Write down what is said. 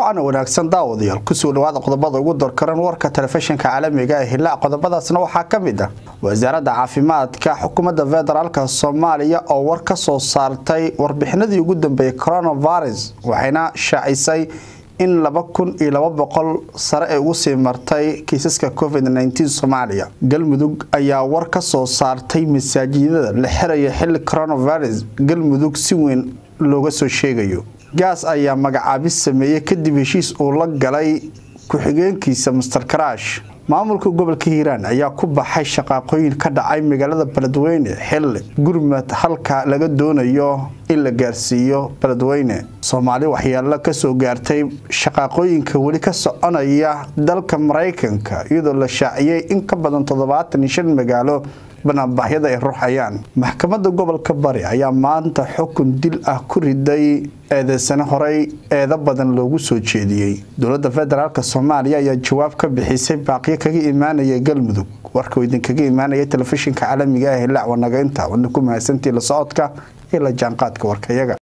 waana wanaagsan daawadayaal ku soo dhawaada qodobada ugu dorkaran warka telefishinka caalamiga ah ilaa qodobadaasna waxa kamid ah wasaaradda caafimaadka xukuumadda federaalka Soomaaliya oo war ka soo saartay warbixinadii ugu dambeeyay coronavirus waxayna shaacisay in 2200 sare ay ugu sii martay kiisaska COVID-19 Soomaaliya galmudug ayaa war ka soo saartay masaajidada la xiraya xilli coronavirus galmudug si weyn looga soo sheegayo gaas ayaa magacaabis sameeyay kadib heshiis uu la galay ku-xigeenkiisa Mr Crash maamulka gobolka Hiiraan ayaa ku baxay shaqooyin ka dhacay magaalada Beledweyne xilli gurmad halka laga doonayo in la gaarsiiyo Beledweyne Soomaali waxyaalo ka soo gaartay shaqooyinka wali ka soconaya dalka Mareykanka iyadoo la shaaciyay in ka badan 75 magaalo banaanbaxyada ay ruuxayaan maxkamadda gobolka Bari ayaa maanta xukun dil ah ku riday eedeysana horay eeda badan loogu soo jeediyay dowladda federaalka Soomaaliya ayaa jawaab ka bixisay baaqiyo kaga imaanaya galmudug warka idin kaga imaanaya telefishinka caalamiga ah ilaa wanaga inta wadna ku mahadsantii la socodka ila jaanqaadka warkayaga